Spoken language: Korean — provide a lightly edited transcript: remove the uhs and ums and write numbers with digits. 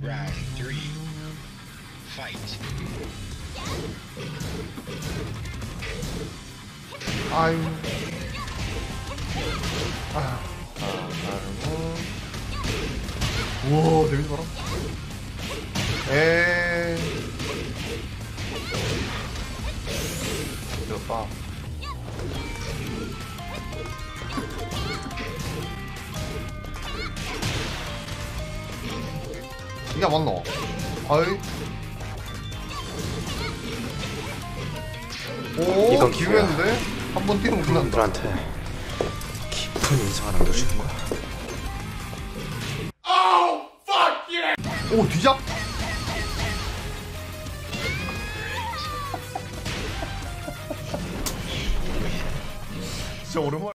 Round 3. Fight. 아유. 아이고. 우와, 데미지 봐라. 에이. 이겼다. 이게 맞노? 아이. 오, 이건 기회인데? 한 번 뛰면 끝난다. 분들한테 깊은 인상을 남겨주는 거야. 오, 뒤잡? 진짜 오랜만에.